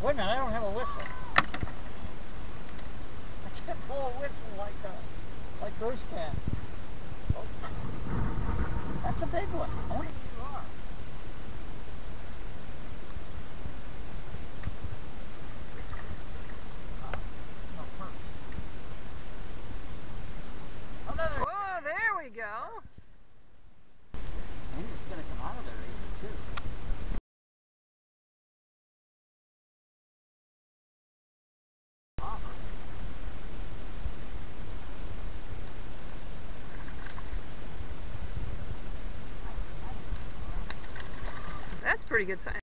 Wait a minute, I don't have a whistle. I can't blow a whistle like Bruce can. Oh. That's a big one. I wonder who you are. No, perch. Another. Whoa, there we go. Maybe it's going to come out of there easy too. That's a pretty good sign.